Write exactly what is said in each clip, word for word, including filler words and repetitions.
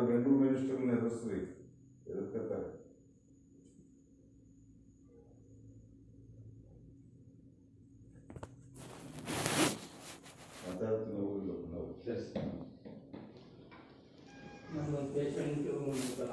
ಗಂಡು ಮಿನಿಸ್ಟರ್ನ ಎದುರಿಸ್ರಿ, ಎದುರ್ಕತ್ತಾರೆ. ಮಾತಾಡ್ತೀನಿ ಹೋಗ್ಲಿಲ್ಲ ನಾವು. ನಮ್ಮೊಂದು ಪೇಷಂಟು ಒಂಥರ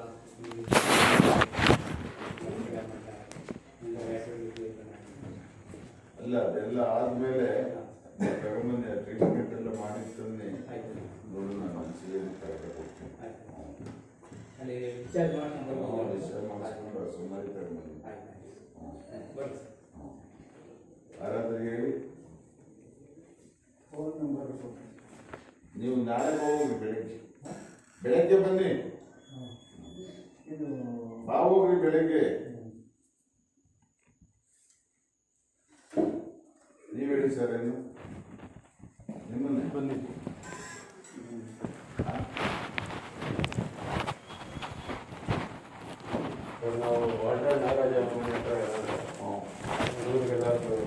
ಅಲ್ಲ, ಅದೆಲ್ಲ ಆದ್ಮೇಲೆ ತಗೊಂಬಂದು ಟ್ರೀಟ್ಮೆಂಟ್ ಎಲ್ಲ ಮಾಡಿರ್ತಂದು ನೋಡು, ನಾನು ಮನಸ್ಸಿಗೆ ಕರೆಕ್ಟಾಗಿ ಕೊಡ್ತೀನಿ. ಅಲ್ಲಿ ಡಿಸ್ಚಾರ್ಜ್ ಮಾಡ್ಕೊಂಡು ಡಿಸ್ಚಾರ್ಜ್ ಮಾಡಿಸ್ಕೊಂಡು ಸುಮಾರು ತಗೊಂಬಂದು ಬನ್ನಿ ಯಾರಾದ್ರೂ ಹೇಳಿ. ಫೋನ್ ನಂಬರ್ ನೀವು ನಾಳೆ ಹೋಗ್ರಿ, ಬೆಳಗ್ಗೆ ಬೆಳಗ್ಗೆ ಬನ್ನಿ. ಇದು ಬಾ ಹೋಗ್ರಿ ಬೆಳಗ್ಗೆ. ನೀವು ಹೇಳಿ ಸರ್, ಏನು ನಿಮ್ಮನ್ನೇ ಬನ್ನಿ. ನಾವು ವಾಟರ್ ನಾಗರಾಜ ಹತ್ರ ಹುಡುಗರಿಗೆಲ್ಲ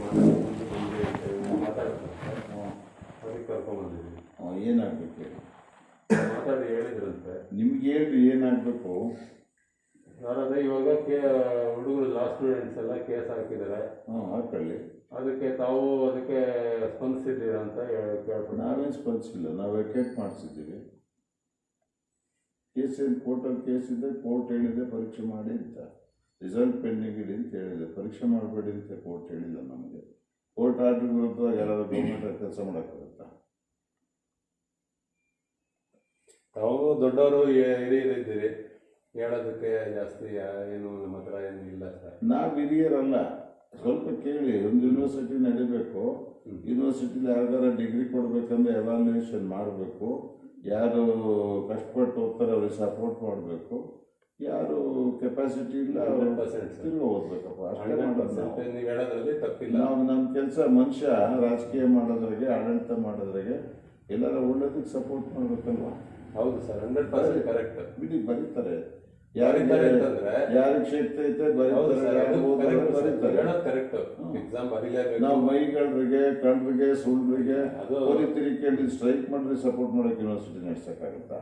ಮಾತಾಡ್ತಾರೆ, ಅದಕ್ಕೆ ಕರ್ಕೊಂಡ್ಬಂದಿದ್ದೀವಿ. ಏನಾಗಬೇಕು ಹೇಳಿ, ಮಾತಾಡಿ ಹೇಳಿದ್ರಂತೆ. ನಿಮ್ಗೆ ಹೇಳ್ರಿ ಏನಾಗಬೇಕು. ನಾನಂದ್ರೆ ಇವಾಗ ಕೇ ಹುಡುಗರು ಲಾ ಸ್ಟೂಡೆಂಟ್ಸ್ ಎಲ್ಲ ಕೇಸ್ ಹಾಕಿದ್ದಾರೆ. ಹಾಂ, ಹಾಕೊಳ್ಳಿ. ಅದಕ್ಕೆ ತಾವು ಅದಕ್ಕೆ ಸ್ಪಂದಿಸಿದ್ದೀರಾ ಅಂತ ಕೇಳ್ಬೋದು. ನಾವೇನು ಸ್ಪಂದಿಸಿಲ್ಲ, ನಾವು ವೆಕೇಟ್ ಮಾಡಿಸಿದ್ದೀವಿ. ಕೇಸ್ ಏನು ಕೋರ್ಟಲ್ಲಿ ಕೇಸ್ ಇದೆ, ಕೋರ್ಟ್ ಹೇಳಿದೆ ಪರೀಕ್ಷೆ ಮಾಡಿ ಅಂತ, ರಿಸಲ್ಟ್ ಪೆಂಡಿಂಗ್ ಇಡಿ ಅಂತ ಹೇಳಿದೆ. ಪರೀಕ್ಷೆ ಮಾಡಬೇಡಿ ಅಂತ ಕೋರ್ಟ್ ಹೇಳಿಲ್ಲ ನಮಗೆ. ಕೋರ್ಟ್ ಆರ್ಡರ್ ವಿರುದ್ಧವಾಗಿ ಯಾರಾದ್ರೂ ಗೌರ್ಮೆಂಟ್ ಕೆಲಸ ಮಾಡೋಕ್ಕಾಗುತ್ತಾ? ತಾವು ದೊಡ್ಡವರು ಹಿರಿಯರಿದ್ದೀರಿ, ಹೇಳೋದಕ್ಕೆ ಜಾಸ್ತಿ ಏನು ನಮ್ಮ ಹತ್ರ ಏನು ಇಲ್ಲ ಸರ್. ನಾವು ಹಿರಿಯರಲ್ಲ, ಸ್ವಲ್ಪ ಕೇಳಿ. ಒಂದು ಯೂನಿವರ್ಸಿಟಿ ನಡಿಬೇಕು, ಯೂನಿವರ್ಸಿಟಿಲಿ ಯಾವ್ದಾರ ಡಿಗ್ರಿ ಕೊಡ್ಬೇಕಂದ್ರೆ ಎವ್ಯಾಲ್ಯೂಯೇಷನ್ ಮಾಡಬೇಕು. ಯಾರು ಕಷ್ಟಪಟ್ಟು ಹೋಗ್ತಾರೆ ಅವ್ರಿಗೆ ಸಪೋರ್ಟ್ ಮಾಡಬೇಕು. ಯಾರು ಕೆಪಾಸಿಟಿ ಇಲ್ಲ ತಿರ್ಗಿ ಓದ್ಬೇಕಪ್ಪ, ಅಷ್ಟೇ ಮಾಡೋದು ನಾವು. ನೀವು ಹೇಳೋದ್ರಲ್ಲಿ ತಪ್ಪಿಲ್ಲ. ನಾವು ನಮ್ಮ ಕೆಲಸ, ಮನುಷ್ಯ ರಾಜಕೀಯ ಮಾಡೋದ್ರಾಗೆ, ಆಡಳಿತ ಮಾಡೋದ್ರಾಗೆ ಎಲ್ಲರ ಒಳ್ಳೇದಕ್ಕೆ ಸಪೋರ್ಟ್ ಮಾಡ್ಬೇಕಲ್ವಾ? ಹೌದು ಸರ್, ಹಂಡ್ರೆಡ್ ಪರ್ಸೆಂಟ್ ಕರೆಕ್ಟ್. ಬಿಡಿ, ಬರೀತಾರೆ. ಯಾರಿಗೆ ಯಾರಿಗೆ ಶಕ್ತಿ ಐತೆ ಬರೀತಾರೆ, ಕರೆಕ್ಟ್. ಎಕ್ಸಾಮ್ ಬರೀಲೇಬೇಕು. ನಾವು ಮೈಗಳರಿಗೆ, ಕಣ್ರಿಗೆ, ಸುಳ್ಳಿಗೆ ಕೋರಿ ತಿರುಗಿ ಸ್ಟ್ರೈಕ್ ಮಾಡಿದ್ರೆ ಸಪೋರ್ಟ್ ಮಾಡೋಕೆ ಯೂನಿವರ್ಸಿಟಿ ನಡೆಸಕ್ಕಾಗತ್ತಾ?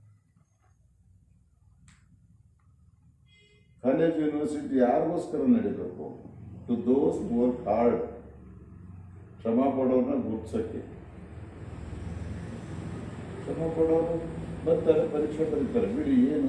ಕಾಲೇಜ್ ಯೂನಿವರ್ಸಿಟಿ ಯಾರಿಗೋಸ್ಕರ ನಡೀಬೇಕು? ಟು ದೋಸ್ ವರ್ಕ್ ಹಾರ್ಡ್, ಶ್ರಮ ಪಡೋರನ್ನ ಗುರ್ತಿಸಕ್ಕೆ. ಶ್ರಮ ಪಡೋರು ಬರ್ತಾರೆ, ಪರೀಕ್ಷೆ ಬರೀತಾರೆ. ಬಿಡಿ, ಏನು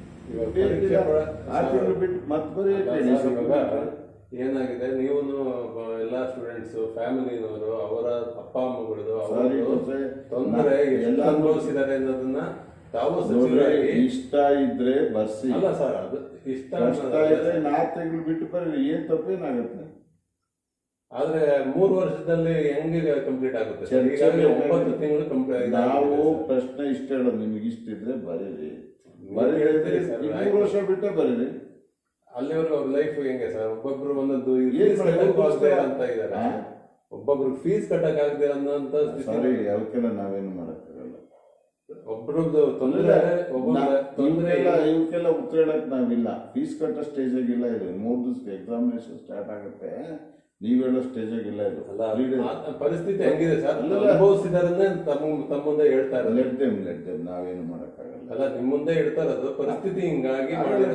ಆರು ತಿಂಗಳು ಬಿಟ್ಟು ಮತ್ತೆ ಬರೀ ಏನಾಗಿದೆ, ನೀವು ಎಲ್ಲ ಸ್ಟೂಡೆಂಟ್ಸ್ ಫ್ಯಾಮಿಲಿನವರು, ಅವರ ಅಪ್ಪ ಅಮ್ಮಗಳದು ತೊಂದರೆ ಎಲ್ಲ ಅನುಭವಿಸಿದ್ದಾರೆ ಅನ್ನೋದನ್ನ ತಾವು ಇಷ್ಟ ಇದ್ರೆ ಬರ್ಸಿ. ಅಲ್ಲ ಸರ್, ಅದು ಇಷ್ಟ ಇದ್ರೆ ನಾಲ್ಕು ತಿಂಗಳು ಬಿಟ್ಟು ಬರೀ, ಏನ್ ತಪ್ಪೇನಾಗುತ್ತೆ? ಆದ್ರೆ ಮೂರು ವರ್ಷದಲ್ಲಿ ಹೆಂಗೆ ಕಂಪ್ಲೀಟ್ ಆಗುತ್ತೆ? ಒಂಬತ್ತು ತಿಂಗಳು ಕಂಪ್ಲೀಟ್. ನಾವು ಪ್ರಶ್ನೆ ಇಷ್ಟ ಹೇಳೋದು, ನಿಮ್ಗೆ ಇಷ್ಟ ಇದ್ರೆ ಬರೀರಿ, ಬರೀ ಮೂರು ವರ್ಷ ಬಿಟ್ಟೆ ಬರೀರಿ. ಅಲ್ಲಿವರೆಗೂ ಅವ್ರ ಲೈಫ್ ಹೆಂಗೆ ಸರ್? ಒಬ್ಬೊಬ್ರು ಒಂದೊಂದು ಅಂತ ಇದಾರೆ, ಒಬ್ಬೊಬ್ರು ಫೀಸ್ ಕಟ್ಟಕ್ ಆಗದೆ ಅನ್ನೋಂತ ಸಾರಿ, ಅವಕ್ಕೆಲ್ಲ ನಾವೇನು ಮಾಡಕ್ಕಾಗಲ್ಲ. ಒಬ್ರದ್ದು ತೊಂದರೆ ತೊಂದರೆ ಇವಕ್ಕೆಲ್ಲ ಉತ್ತರ ಹೇಳಕ್ ನಾವಿಲ್ಲ. ಫೀಸ್ ಕಟ್ಟೋ ಸ್ಟೇಜ್ ಆಗಿಲ್ಲ ಇದು. ಮೂರು ದಿವಸ ಎಕ್ಸಾಮಿನೇಷನ್ ಸ್ಟಾರ್ಟ್ ಆಗುತ್ತೆ, ನೀವ್ ಹೇಳೋ ಸ್ಟೇಜ್ ಆಗಿಲ್ಲ ಇದು. ಪರಿಸ್ಥಿತಿ ಹೆಂಗಿದೆ ಸರ್? ಅನುಭವಿಸಿದಾರನ್ನ ತಮ್ಮ ತಮ್ಮ ಮುಂದೆ ಹೇಳ್ತಾ ಇರೋದು. ಲೆಟ್ ದೆಮ್ ಲೆಟ್ ದೆಮ್ ನಾವೇನು ಮಾಡಕ್ಕಾಗಲ್ಲ. ಅಲ್ಲ, ನಿಮ್ ಮುಂದೆ ಹೇಳ್ತಾ ಇರೋದು ಪರಿಸ್ಥಿತಿ ಹಿಂಗಾಗಿ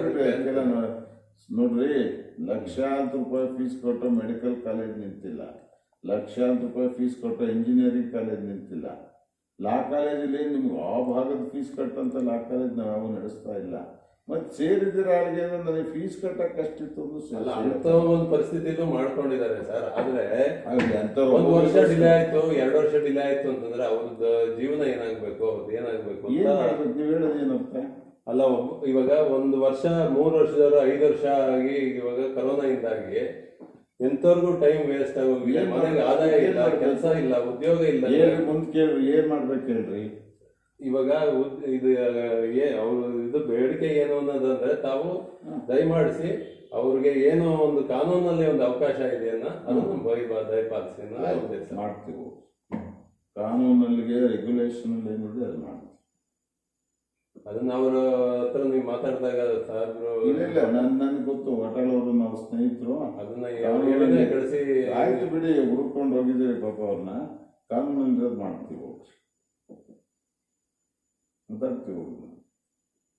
ನೋಡ್ರಿ. ಲಕ್ಷಾಂತರ ರೂಪಾಯಿ ಫೀಸ್ ಕೊಟ್ಟು ಮೆಡಿಕಲ್ ಕಾಲೇಜ್ ನಿಂತಿಲ್ಲ, ಲಕ್ಷಾಂತರ ರೂಪಾಯಿ ಫೀಸ್ ಕೊಟ್ಟು ಇಂಜಿನಿಯರಿಂಗ್ ಕಾಲೇಜ್ ನಿಂತಿಲ್ಲ. ಲಾ ಕಾಲೇಜಲ್ಲಿ ನಿಮ್ಗೆ ಆ ಭಾಗದ ಫೀಸ್ ಕಟ್ಟಂತ ಲಾ ಕಾಲೇಜ್ ನಾವು ಯಾವ ನಡೆಸ್ತಾ ಇಲ್ಲ. ಮತ್ತೆ ಸೇರಿದಿರ ಆಳಿಗೆ ನನಗೆ ಫೀಸ್ ಕಟ್ಟಕ್ಕೆ ಅಷ್ಟಿತ್ತು ಅಂತ ಒಂದು ಪರಿಸ್ಥಿತಿನೂ ಮಾಡ್ಕೊಂಡಿದ್ದಾರೆ ಸರ್. ಆದ್ರೆ ಒಂದು ವರ್ಷ ಡಿಲೇ ಆಯ್ತು, ಎರಡು ವರ್ಷ ಡಿಲೇ ಆಯ್ತು ಅಂತಂದ್ರೆ ಅವ್ರದ್ದು ಜೀವನ ಏನಾಗ್ಬೇಕು, ಅವ್ರದ್ದು ಏನಾಗ್ಬೇಕು ಅಂತ ನೀವು ಹೇಳೋದು ಏನಂತ ಅಲ್ಲ. ಇವಾಗ ಒಂದು ವರ್ಷ, ಮೂರು ವರ್ಷದವರು ಐದು ವರ್ಷ ಆಗಿ ಇವಾಗ ಕರೋನಾ ಇಂದಾಗಿ ಎಂತವರೆಗೂ ಟೈಮ್ ವೇಸ್ಟ್ ಆಗೋಗಿದೆ. ಮನೆಗೆ ಆದಾಯ ಇಲ್ಲ, ಕೆಲಸ ಇಲ್ಲ, ಉದ್ಯೋಗ ಇಲ್ಲ. ಮುಂದೆ ಕೇಳ್ರಿ, ಏನ್ ಮಾಡ್ಬೇಕು ಹೇಳ್ರಿ. ಇವಾಗ ಇದು ಅವ್ರು ಇದು ಬೇಡಿಕೆ ಏನು ಅನ್ನೋದಂದ್ರೆ, ತಾವು ದಯಮಾಡಿಸಿ ಅವ್ರಿಗೆ ಏನೋ ಒಂದು ಕಾನೂನಲ್ಲಿ ಒಂದು ಅವಕಾಶ ಇದೆಯನ್ನ ಅದನ್ನು ದಯಪಾಲಿಸಿ ಮಾಡ್ತೀವಿ. ಕಾನೂನಲ್ಲಿಗೆ ರೆಗ್ಯುಲೇಷನ್ ಏನಿದೆ ಅದು ಮಾಡ್ತೀವಿ. ಅದನ್ನ ಅವ್ರ ಹತ್ರ ನೀವು ಮಾತಾಡಿದಾಗ ಸಾಹೇಬ್ರು ಇಲ್ಲ, ನನ್ ನನ್ಗೆ ಗೊತ್ತು, ಹೋಟೆಲ್ ಅವರು ನಾವು ಸ್ನೇಹಿತರು, ಅದನ್ನ ಕಳಿಸಿ ಆಯ್ತು ಬಿಡಿ, ಹುಡ್ಕೊಂಡು ಹೋಗಿದ್ದೀರಿ ಪಾಪ ಅವ್ರನ್ನ. ಕಾನೂನಲ್ಲಿ ಮಾಡ್ತೀವಿ, ಮಾತಾಡ್ತೀವಿ.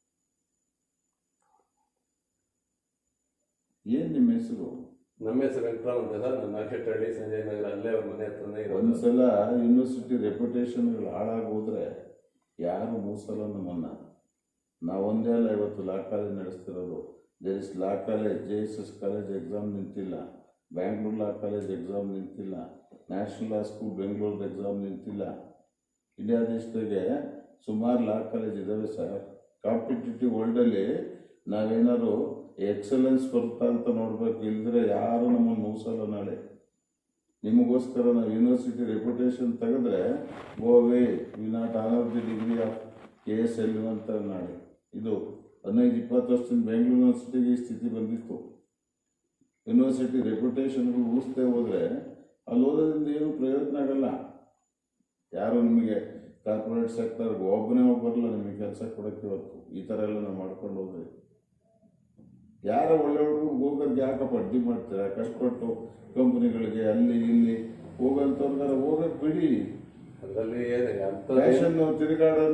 ಏನು ನಿಮ್ಮ ಹೆಸರು? ನಮ್ಮ ಹೆಸರು ವೆಂಕಟರಾಮ್ ಅಂತ ಸರ್. ನನ್ನ ನಾಗಶೆಟ್ಟಹಳ್ಳಿ ಸಂಜಯ್ ನಗರ, ಅಲ್ಲೇ ಅವ್ರ ಮನೆ ಹತ್ರನೇ ಇರೋದು. ಒಂದ್ಸಲ ಯೂನಿವರ್ಸಿಟಿ ರೆಪ್ಯುಟೇಷನ್ಗಳು ಹಾಳಾಗೋದ್ರೆ ಯಾರು ಮೂಸಲ್ಲ ನಮ್ಮನ್ನ. ನಾವೊಂದೇ ಅಲ್ಲ ಇವತ್ತು ಲಾ ಕಾಲೇಜ್ ನಡೆಸ್ತಿರೋದು. There is law college, J S S college exam ನಿಂತಿಲ್ಲ, ಬ್ಯಾಂಗ್ಳೂರ್ ಲಾ ಕಾಲೇಜ್ ಎಕ್ಸಾಮ್ ನಿಂತಿಲ್ಲ, national law school Bengaluru exam ನಿಂತಿಲ್ಲ. ಇಂಡಿಯಾ ದೇಶದಾಗೆ ಸುಮಾರು ಲಾ ಕಾಲೇಜ್ ಇದ್ದಾವೆ ಸರ್. ಕಾಂಪಿಟೇಟಿವ್ ವರ್ಲ್ಡಲ್ಲಿ ನಾವೇನಾದ್ರು ಎಕ್ಸಲೆನ್ಸ್ ಬರುತ್ತಾ ಅಂತ ನೋಡ್ಬೇಕು, ಇಲ್ದ್ರೆ ಯಾರು ನಮ್ಮನ್ನು ಮೂಸಲ್ಲ. ನಾಳೆ ನಿಮಗೋಸ್ಕರ ನಾವು ಯೂನಿವರ್ಸಿಟಿ ರೆಪ್ಯುಟೇಷನ್ ತೆಗೆದ್ರೆ ಗೋವೆ we not honour the degree of K S L ಅಂತ ನಾಳೆ. ಇದು ಹದಿನೈದು ಇಪ್ಪತ್ತು ವರ್ಷದಿಂದ ಬೆಂಗಳೂರು ಯೂನಿವರ್ಸಿಟಿಗೆ ಈ ಸ್ಥಿತಿ ಬಂದಿತ್ತು. ಯೂನಿವರ್ಸಿಟಿ ರೆಪ್ಯುಟೇಷನ್ಗಳು ಉಳಿಸ್ದೇ ಹೋದರೆ ಅಲ್ಲಿ ಓದೋದ್ರಿಂದ ಏನು ಪ್ರಯೋಜನ ಆಗಲ್ಲ. ಯಾರು ನಿಮಗೆ ಕಾರ್ಪೊರೇಟ್ ಸೆಕ್ಟರ್ಗೆ ಒಬ್ಬನೇ ಒಬ್ಬರಲ್ಲ ನಿಮಗೆ ಕೆಲಸ ಕೊಡೋಕ್ಕೆ ಇವತ್ತು. ಈ ಥರ ಎಲ್ಲ ನಾವು ಮಾಡ್ಕೊಂಡು ಹೋದ್ರೆ ಯಾರ ಒಳ್ಳೆ ಹುಡುಗರು ಹೋಗೋದು ಯಾಕಪ್ಪ ಅಡ್ಡಿ ಮಾಡ್ತೀರಾ? ಕಷ್ಟಪಟ್ಟು ಕಂಪ್ನಿಗಳಿಗೆ ಅಲ್ಲಿ ಇಲ್ಲಿ ಹೋಗೋಂಥವ್ರಿಗಾರ ಹೋಗೋದು ಬಿಡಿ. ಅದರಲ್ಲಿ ಏನು ಅಂತ ಫ್ಯಾಷನ್ ತಿರುಗಾಡೋ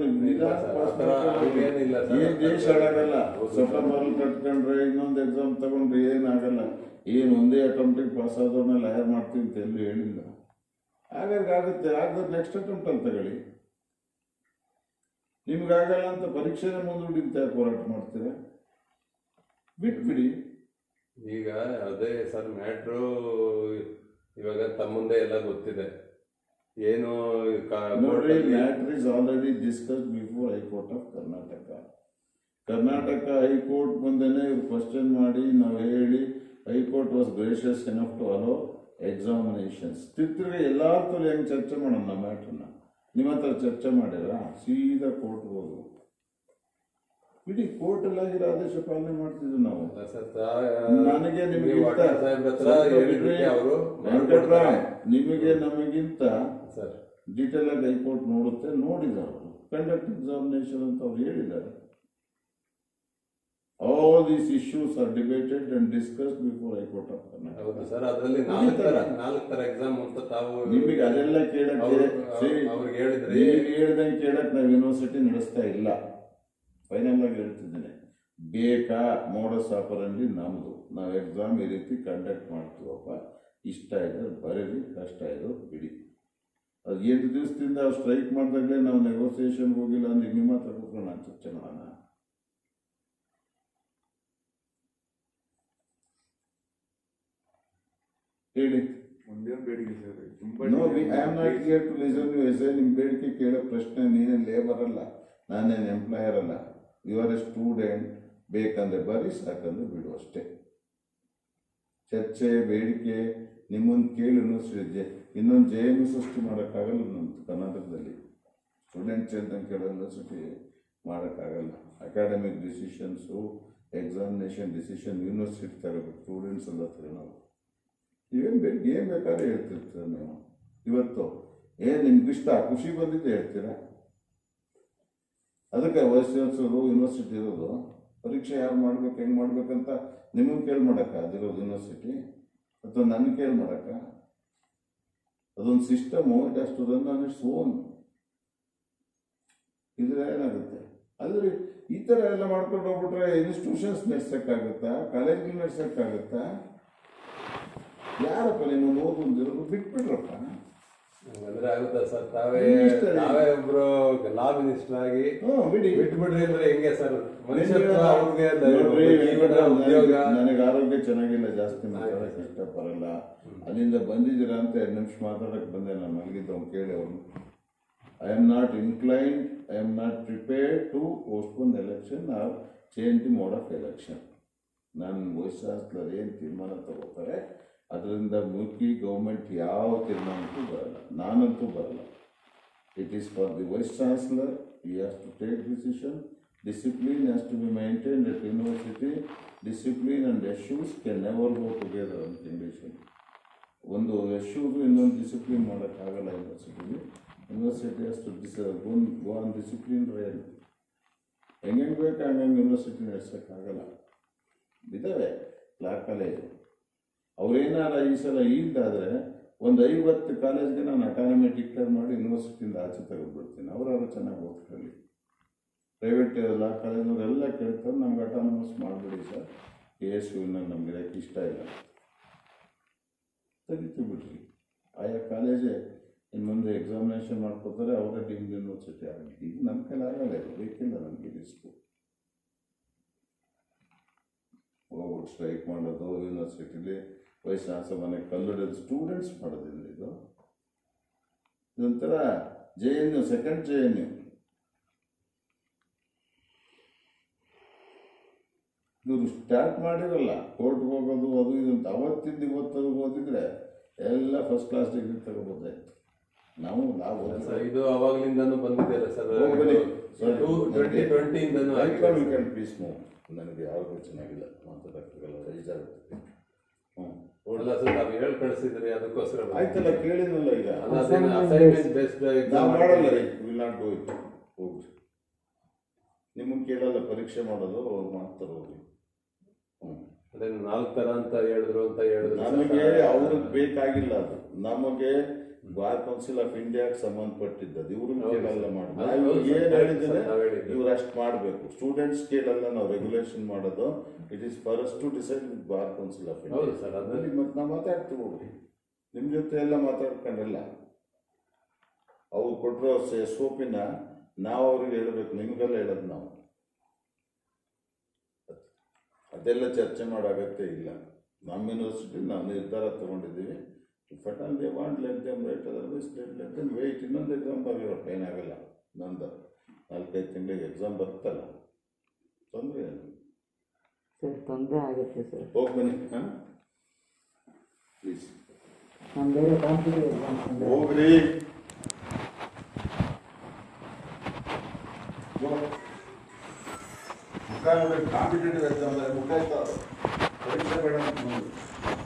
ಏನ್ ದೇಶ ಹಾಳಾಗಲ್ಲ. ಸೆಪ್ಟೆಂಬರ್ ಕಟ್ಕೊಂಡ್ರೆ ಇನ್ನೊಂದು ಎಕ್ಸಾಮ್ ತಗೊಂಡ್ರೆ ಏನಾಗಲ್ಲ. ಏನು ಒಂದೇ ಅಟೆಂಪ್ಟಿಗೆ ಪಾಸ್ ಆದವ್ರನ್ನ ಲಾಯರ್ ಮಾಡ್ತೀವಿ ಅಂತ ಎಲ್ಲೂ ಹೇಳಿಲ್ಲ. ಹಾಗಾಗಿ ಆಗುತ್ತೆ. ಆಗದ್ರೆ ನೆಕ್ಸ್ಟ್ ಅಟೆಂಪ್ಟ್ ಅಂತ ತಗೊಳ್ಳಿ. ನಿಮ್ಗಾಗಲ್ಲ ಅಂತ ಪರೀಕ್ಷೆನೇ ಮುಂದೂಡಿಂತ ಹೋರಾಟ ಮಾಡ್ತೀರಾ? ಬಿಟ್ಬಿಡಿ. ಈಗ ಅದೇ ಸರ್ ಮ್ಯಾಟ್ರು. ಇವಾಗ ತಮ್ಮ ಮುಂದೆ ಎಲ್ಲ ಗೊತ್ತಿದೆ ಏನು. ನೋಡ್ರಿ, matter is already discuss before high court of Karnataka. Karnataka high court ಮುಂದೆನೆ ಇವ್ರು ಕ್ವಶನ್ ಮಾಡಿ ನಾವು ಹೇಳಿ high court was gracious enough to allow examinations. ತಿರ್ತಿರ್ಗೆ ಎಲ್ಲಾರ ತಲೆ ಹೆಂಗೆ ಚರ್ಚೆ ಮಾಡೋಣ ನಮ್ಮ ಮ್ಯಾಟ್ರನ್ನ? ನಿಮ್ಮ ಹತ್ರ ಚರ್ಚೆ ಮಾಡಿರ ಸೀದಾ ಕೋರ್ಟ್ ಹೋದ್ರು. ಇಡೀ ಕೋರ್ಟ್ ಅಲ್ಲಾಗಿರೋ ಆದೇಶ ಪಾಲನೆ ಮಾಡ್ತಿದ್ವಿ ನಾವು. ನನಗೆ ನಿಮಗೆ ನಿಮಗೆ ನಮಗಿಂತ ಡೀಟೇಲ್ ಆಗಿ ಹೈಕೋರ್ಟ್ ನೋಡುತ್ತೆ. ನೋಡಿದ್ದಾರೆ ಅವರು. ಕಂಡಕ್ಟ್ ಎಕ್ಸಾಮಿನೇಷನ್ ಅಂತ ಅವ್ರು ಹೇಳಿದ್ದಾರೆ. All these issues are debated and discussed before high court of Karnataka. ಹೌದು ಸರ್. ಅದರಲ್ಲಿ ನಾಲ್ಕು ತರ ನಾಲ್ಕು ತರ ಎಕ್ಸಾಮ್ ಅಂತ ತಾವು ನಿಮಗೆ ಅದೆಲ್ಲ ಕೇಳಕ್ಕೆ ಅವ್ರಿಗೆ ಹೇಳಿದ್ರೆ ನೀವು ಹೇಳ್ದಂಗೆ ಕೇಳಕ್ ನಾವು ಯೂನಿವರ್ಸಿಟಿ ನಡೆಸ್ತಾ ಇಲ್ಲ. ಫೈನಲ್ ಆಗಿ ಹೇಳ್ತಿದ್ದೇನೆ, ಬೇಕಾ ಮೋಡಸ್ ಆಪರಂಡಿ ನಮ್ಮದು. ನಾವು ಎಕ್ಸಾಮ್ ಈ ರೀತಿ ಕಂಡಕ್ಟ್ ಮಾಡ್ತೀವಪ್ಪ, ಇಷ್ಟ ಇದೆ ಬರೀರಿ, ಕಷ್ಟ ಇದೆ ಬಿಡಿ. ಅದು ಎಂಟು ದಿವಸದಿಂದ ಅವ್ರು ಸ್ಟ್ರೈಕ್ ಮಾಡಿದಾಗಲೇ ನಾವು ನೆಗೋಸಿಯೇಷನ್ ಹೋಗಿಲ್ಲ ಅಂದ್ರೆ ನಿಮ್ಮ ಹತ್ರ ಕೂತ್ಕೊಂಡು ನಾನು ಚರ್ಚೆ ಮಾಡೋಣ. ಹೇಳಿ. ನಿಮ್ಮ ಬೇಡಿಕೆ ಕೇಳೋ ಪ್ರಶ್ನೆ. ನೀನೇನು ಲೇಬರ್ ಅಲ್ಲ, ನಾನೇನು ಎಂಪ್ಲಾಯರ್ ಅಲ್ಲ. You are a student. ಬೇಕಂದ್ರೆ ಬರೀ, ಸಾಕಂದ್ರೆ ಬಿಡು ಅಷ್ಟೇ. ಚರ್ಚೆ ಬೇಡಿಕೆ ನಿಮ್ಮೊಂದು ಕೇಳಿ ಯೂನಿವರ್ಸಿಟಿ ಇನ್ನೊಂದು ಜೆ ಎಮ್ ಸೃಷ್ಟಿ ಮಾಡೋಕ್ಕಾಗಲ್ಲ ನಮ್ಮ ಕರ್ನಾಟಕದಲ್ಲಿ. ಸ್ಟೂಡೆಂಟ್ಸ್ ಹೇಳ್ದಂಗೆ ಕೇಳೋ ಯೂನಿವರ್ಸಿಟಿ ಮಾಡೋಕ್ಕಾಗಲ್ಲ. Academic decisions, examination decision university ತಗೋಬೇಕು, ಸ್ಟೂಡೆಂಟ್ಸ್ ಎಲ್ಲ ತಗೋ. ನಾವು ನೀವೇನು ಬೇಕು ಏನು ಬೇಕಾದ್ರೆ ಹೇಳ್ತಿರ್ತೀರ ನೀವು. ಇವತ್ತು ಏನು ನಿಮ್ಗೆ ಇಷ್ಟ ಖುಷಿ ಬಂದಿದ್ದು ಹೇಳ್ತೀರಾ? ಅದಕ್ಕೆ ವೈಸ್ ಚಾನ್ಸಲರು ಯೂನಿವರ್ಸಿಟಿ ಇರೋದು. ಪರೀಕ್ಷೆ ಯಾರು ಮಾಡ್ಬೇಕು, ಹೆಂಗೆ ಮಾಡ್ಬೇಕಂತ ನಿಮ್ಮನ್ನು ಕೇಳಿ ಮಾಡೋಕ್ಕ ಅದಿರೋದು ಯೂನಿವರ್ಸಿಟಿ, ಅಥವಾ ನನ್ನ ಕೇಳಿ ಮಾಡೋಕ್ಕ? ಅದೊಂದು system. It has to run on its own. ಇದ್ರೆ ಏನಾಗುತ್ತೆ? ಅಲ್ಲಿ ಈ ಥರ ಎಲ್ಲ ಮಾಡ್ಕೊಂಡು ಹೋಗ್ಬಿಟ್ರೆ ಇನ್ಸ್ಟಿಟ್ಯೂಷನ್ಸ್ ನಡೆಸೋಕ್ಕಾಗುತ್ತಾ? ಕಾಲೇಜ್ಗಳು ನಡೆಸೋಕ್ಕಾಗುತ್ತಾ? ಯಾರಪ್ಪ ನಿಮ್ಮನ್ನು ಓದೊಂದಿರೋದು ಬಿಟ್ಬಿಟ್ರಪ್ಪ. ಅಂದ್ರೆ ಆಗುತ್ತಾ ಸರ್? ತಾವೇ ತಾವೇ ಒಬ್ರು ಲಾ ಮಿನಿಸ್ಟರ್ ಆಗಿ ಬಿಡಿ ಬಿಟ್ಬಿಡ್ರಿ ಅಂದ್ರೆ ಹೆಂಗೆ ಸರ್? ಮನುಷ್ಯತ್ವ ಅವ್ರಿಗೆ ಉದ್ಯೋಗ. ನನಗೆ ಆರೋಗ್ಯ ಚೆನ್ನಾಗಿಲ್ಲ, ಜಾಸ್ತಿ ಮಾತಾಡೋಕೆ ಇಷ್ಟಪಡಲ್ಲ. ಅಲ್ಲಿಂದ ಬಂದಿದ್ದೀರಾ ಅಂತ ಎರಡು ನಿಮಿಷ ಮಾತಾಡೋಕೆ ಬಂದೆ. ನಾನು ಮಲಗಿದ್ದು ಕೇಳಿ ಅವನು. I am not inclined, I am not prepared to postpone election or change the mode of election. ನಾನು ವೈಸ್-ಚಾನ್ಸಲರ್ ಏನು ತೀರ್ಮಾನ ತಗೋತಾರೆ ಅದರಿಂದ ಮುಖ್ಯ ಗೌರ್ಮೆಂಟ್ ಯಾವ ತೀರ್ಮಾನಕ್ಕೂ ಬರಲ್ಲ, ನಾನಂತೂ ಬರಲ್ಲ. It is for the vice chancellor. He has to take decision. Discipline has to be maintained at university. Discipline and issues can never go together ಅಂತ ಇಂಗ್ಲೀಷಲ್ಲಿ. ಒಂದು ಎಶ್ಯೂದು ಇನ್ನೊಂದು ಡಿಸಿಪ್ಲಿನ್ ಮಾಡೋಕ್ಕಾಗಲ್ಲ ಯೂನಿವರ್ಸಿಟಿಗೆ. University has to this gone go on discipline rail. ಹೆಂಗೆ ಬೇಕು ಹಂಗಂಗೆ university ನಡೆಸೋಕ್ಕಾಗಲ್ಲ. ಇದ್ದಾವೆ ಲಾ ಕಾಲೇಜು. ಅವ್ರೇನಾರ ಈ ಸಲ ಈಲ್ದಾದರೆ ಒಂದು ಐವತ್ತು ಕಾಲೇಜ್ಗೆ ನಾನು ಅಟಾನಮಿ ಡಿಕ್ಲೇರ್ ಮಾಡಿ ಯೂನಿವರ್ಸಿಟಿಯಿಂದ ಆಚೆ ತೆಗೆದುಬಿಡ್ತೀನಿ. ಅವರಾದ್ರೂ ಚೆನ್ನಾಗಿ ಓದ್ಕೊಳ್ಳಿ. ಪ್ರೈವೇಟ್ ಲಾ ಕಾಲೇಜ್ನವರೆಲ್ಲ ಕೇಳ್ತಾರೆ ನಮ್ಗೆ ಅಟಾನಮಸ್ ಮಾಡಿಬಿಡಿ ಸರ್, ಕೆ ಎಸ್ ಯುನಲ್ಲಿ ನಮ್ಗೆ ಇರೋಕ್ಕೆ ಇಷ್ಟ ಇಲ್ಲ, ತೆಗಿತು ಬಿಡ್ರಿ. ಆಯಾ ಕಾಲೇಜೇ ಇನ್ನು ಮುಂದೆ ಎಕ್ಸಾಮಿನೇಷನ್ ಮಾಡ್ಕೋತಾರೆ, ಅವರೇ ಡೀಮ್ಡ್ ಯೂನಿವರ್ಸಿಟಿ ಆಗುತ್ತೆ. ಇದು ನಮ್ಮ ಕೈಲಿ ಆಗಲ್ಲ, ಇದು ಬೇಕಿಲ್ಲ ನಮಗೆ ರಿಸ್ಕು. ಹೋಗ್ಬಿಟ್ಟು ಸ್ಟ್ರೈಕ್ ಮಾಡೋದು ಯೂನಿವರ್ಸಿಟಿಲಿ ವಯಸ್ಸಾಸ ಮನೆ ಕಲ್ಲೊಡೆದು ಸ್ಟೂಡೆಂಟ್ಸ್ ಮಾಡೋದಿಲ್ಲ. ಇದು ಇದೊಂಥರ J N U second J N U. ಇವರು ಸ್ಟಾರ್ಟ್ ಮಾಡಿರಲ್ಲ ಕೋರ್ಟ್ಗೆ ಹೋಗೋದು ಅದು ಇದು ಅಂತ. ಅವತ್ತಿಂದ ಇವತ್ತರೆಗೂ ಓದಿದ್ರೆ ಎಲ್ಲ ಫಸ್ಟ್ ಕ್ಲಾಸ್ ಡಿಗ್ರಿ ತಗೋಬೋದಾಯ್ತು. ನಾವು ನಾವು ಇದು ಅವಾಗ್ಲಿಂದನೂ ಬಂದಿದ್ದೀರ ಸರ್, ಟ್ವೆಂಟಿ ಟ್ವೆಂಟಿಯಿಂದನೂ ಪ್ಲೀಸ್ ಮೂವ್. ನನಗೆ ಯಾರಿಗೂ ಚೆನ್ನಾಗಿಲ್ಲ, ಮಾತಾಡೋಕ್ಕಾಗಲ್ಲ, ರೈಸ್ ಆಗುತ್ತೆ. ಹ್ಞೂ ಅಲ್ಲ ಸರ್, ನಾವು ಹೇಳಿ ಕಳಿಸಿದ್ರಿ ಅದಕ್ಕೋಸ್ಕರ ಆಯ್ತಲ್ಲ, ಕೇಳಿದ್ನಲ್ಲ. ಈಗ ಅಸೈನ್ಮೆಂಟ್ ಬೇಸ್ಡ್ ನಾವು ಮಾಡಲ್ಲ ರೀ, ವಿಲ್ ನಾಟ್ ಡೂ ಇಟ್. ಹೋಗ್ರಿ, ನಿಮಗೆ ಕೇಳಲ್ಲ ಪರೀಕ್ಷೆ ಮಾಡೋದು, ಅವ್ರು ಮಾಡ್ತಾರೆ ಹೋಗಿ. ಹ್ಞೂ ಅದೇ ನಾಲ್ಕು ಥರ ಅಂತ ಹೇಳಿದ್ರು ಅಂತ ಹೇಳಿದ್ರು. ನಮಗೆ ಅವ್ರಿಗೆ ಬೇಕಾಗಿಲ್ಲ ಅದು, ನಮಗೆ ಬಾರ್ ಕೌನ್ಸಿಲ್ ಆಫ್ ಇಂಡಿಯಾಗೆ ಸಂಬಂಧಪಟ್ಟಿದ್ದದು. ಇವ್ರಿಗೆ ಕೇಳಲ್ಲ ಮಾಡೋದು. ನಾವು ಏನು ಹೇಳಿದ್ರೆ ಇವ್ರು ಅಷ್ಟು ಮಾಡಬೇಕು. ಸ್ಟೂಡೆಂಟ್ಸ್ ಕೇಳಲ್ಲ ನಾವು ರೆಗ್ಯುಲೇಷನ್ ಮಾಡೋದು. It is for us to decide with bar council of India. ಹೌದು ಸರ್, ಅದರಲ್ಲಿ ಮತ್ತೆ ನಾವು ಮಾತಾಡ್ತೀವಿ ಹೋಗ್ರಿ, ನಿಮ್ಮ ಜೊತೆ ಎಲ್ಲ ಮಾತಾಡ್ಕೊಂಡೆಲ್ಲ. ಅವ್ರು ಕೊಟ್ಟರೋ ಸೋಪಿನ ನಾವು ಅವ್ರಿಗೆ ಹೇಳಬೇಕು, ನಿಮಗೆಲ್ಲ ಹೇಳೋದು ನಾವು. ಅದೆಲ್ಲ ಚರ್ಚೆ ಮಾಡೋ ಅಗತ್ಯ ಇಲ್ಲ. ನಮ್ಮ ಯೂನಿವರ್ಸಿಟಿ ನಾವು ನಿರ್ಧಾರ ತಗೊಂಡಿದ್ದೀವಿ. ಫಟಲ್ they want let them write, otherwise let let them wait. ಇನ್ನೊಂದು ಎಕ್ಸಾಮ್ ಬರೆಯೋಪ್ಪ, ಏನಾಗಲ್ಲ. ನಂದು ನಾಲ್ಕೈದು ತಿಂಗಳಿಗೆ ಎಕ್ಸಾಮ್ ಬರ್ತಲ್ಲ, ತೊಂದರೆ ಏನು ಸರ್? ತೊಂದರೆ ಆಗುತ್ತೆ ಸರ್. ಹೋಗಿ ಬನ್ನಿ. ಹಾಂ ಪ್ಲೀಸ್ ನಾನು ಬೇರೆ ಕಾಂಪಿಟೇಟಿವ್ ಎಕ್ಸಾಮ್ಸ್ ಹೋಗ್ರಿ. ಕಾಂಪಿಟೇಟಿವ್ ಎಕ್ಸಾಮ್ ಮುಖ ಪರೀಕ್ಷೆ ಬೇಡ ಅಂತ